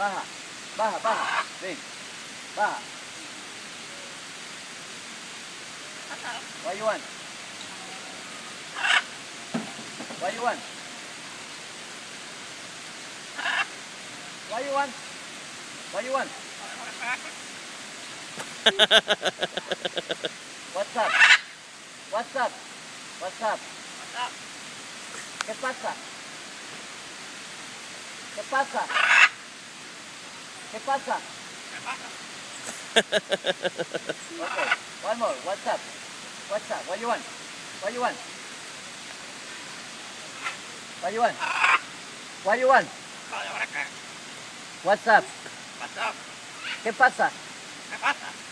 Baja, baja, baja. Ven, baja. What you want? What you want? What you want? What you want? What's up? What's up? What's up? ¿Qué pasa? ¿Qué pasa? ¿Qué pasa? Okay, one more. What's up? What's up? What you want? What you want? What you want? What you want? What's up? What's up? ¿Qué pasa? ¿Qué pasa?